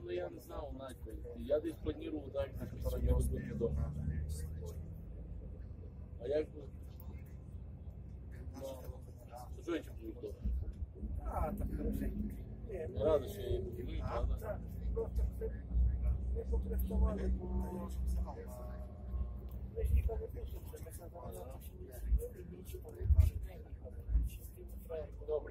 але я не знав Надьку. Я десь планував далі на стороні розбити дом. А як би? Ну, що я чим був? А, так хорошенько. Радий, що я її будую, правда? Так, просто ми попрацювали, бо ми ж ніколи не пишемо, що ми завалили, що не сиділи, нічого не пишемо. Добре.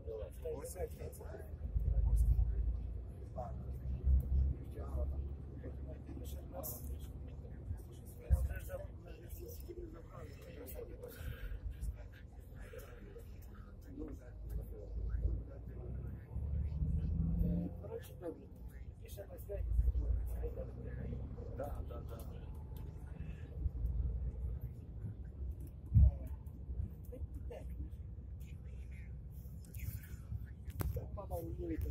Коротше, добре. І ще на святі Так. Мама уміє.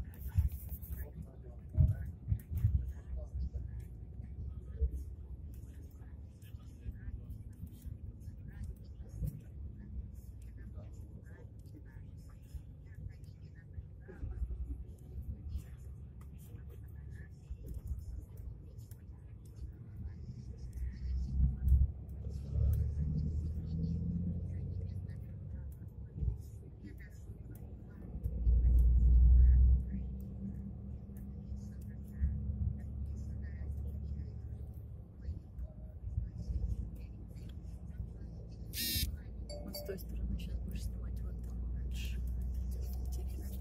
Вот с той стороны сейчас будешь снимать вот там лучше. Интересно.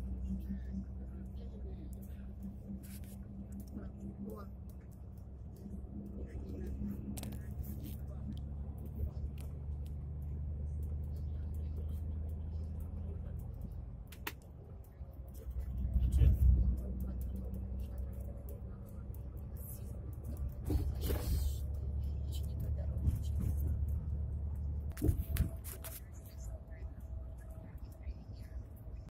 Вон. Очень не той дорогой.